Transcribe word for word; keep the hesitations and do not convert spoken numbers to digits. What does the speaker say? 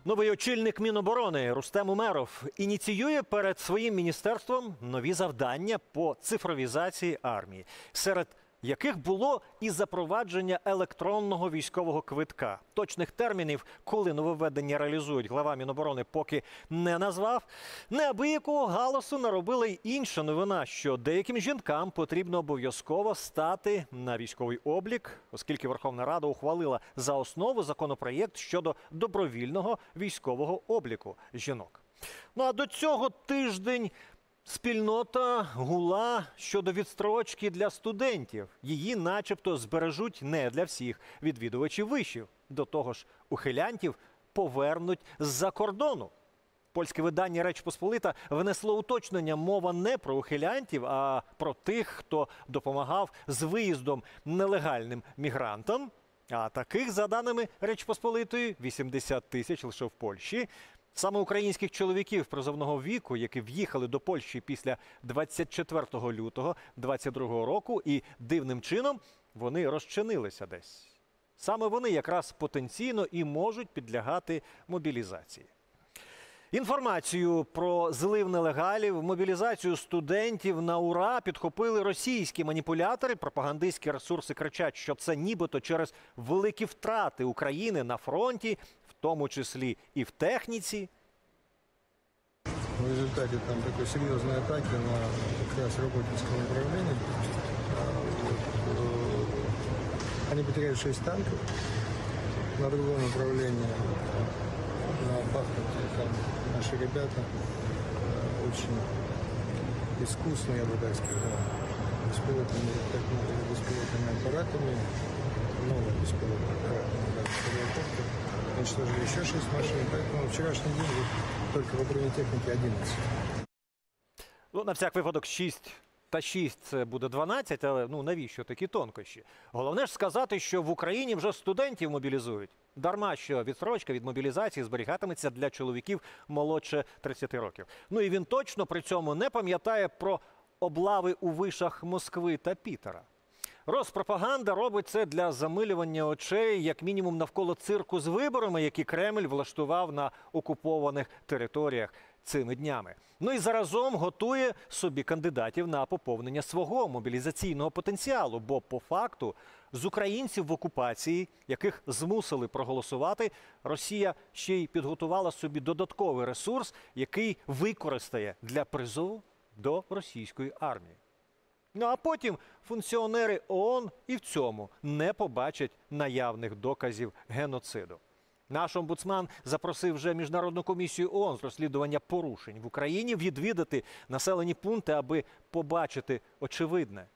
Новий очільник Міноборони Рустем Умеров ініціює перед своїм міністерством нові завдання по цифровізації армії, серед яких було і запровадження електронного військового квитка. Точних термінів, коли нововведення реалізують, глава Міноборони поки не назвав. Неабиякого галасу наробила й інша новина, що деяким жінкам потрібно обов'язково стати на військовий облік, оскільки Верховна Рада ухвалила за основу законопроєкт щодо добровільного військового обліку жінок. Ну а до цього тиждень спільнота гула щодо відстрочки для студентів. Її начебто збережуть не для всіх відвідувачів вишів. До того ж, ухилянтів повернуть з-за кордону. Польське видання «Реч Посполита» внесло уточнення: мова не про ухилянтів, а про тих, хто допомагав з виїздом нелегальним мігрантам. А таких, за даними «Реч Посполитої», вісімдесят тисяч лише в Польщі. Саме українських чоловіків призовного віку, які в'їхали до Польщі після двадцять четвертого лютого двадцять другого року, і дивним чином вони розчинилися десь. Саме вони якраз потенційно і можуть підлягати мобілізації. Інформацію про злив нелегалів, мобілізацію студентів на ура підхопили російські маніпулятори. Пропагандистські ресурси кричать, що це нібито через великі втрати України на фронті, в тому числі і в техніці. В результате там такой серьезной атаки на как раз работницком направлении. Они потеряли шесть танков. На другом направлении, на Бахмуте, там наши ребята очень искусно, я бы так сказал, беспилотными, так, беспилотными аппаратами, новые беспилотные аппараты, уничтожили еще шесть машин, поэтому вчерашний день только в бронетехнике одиннадцать. Ну, на всяк випадок шість та шість – це буде дванадцять, але ну, навіщо такі тонкощі? Головне ж сказати, що в Україні вже студентів мобілізують. Дарма, що відстрочка від мобілізації зберігатиметься для чоловіків молодше тридцяти років. Ну і він точно при цьому не пам'ятає про облави у вишах Москви та Пітера. Розпропаганда робить це для замилювання очей, як мінімум, навколо цирку з виборами, які Кремль влаштував на окупованих територіях цими днями. Ну і заразом готує собі кандидатів на поповнення свого мобілізаційного потенціалу, бо по факту з українців в окупації, яких змусили проголосувати, Росія ще й підготувала собі додатковий ресурс, який використає для призову до російської армії. Ну а потім функціонери ООН і в цьому не побачать наявних доказів геноциду. Наш омбудсман запросив вже Міжнародну комісію ООН з розслідування порушень в Україні відвідати населені пункти, аби побачити очевидне.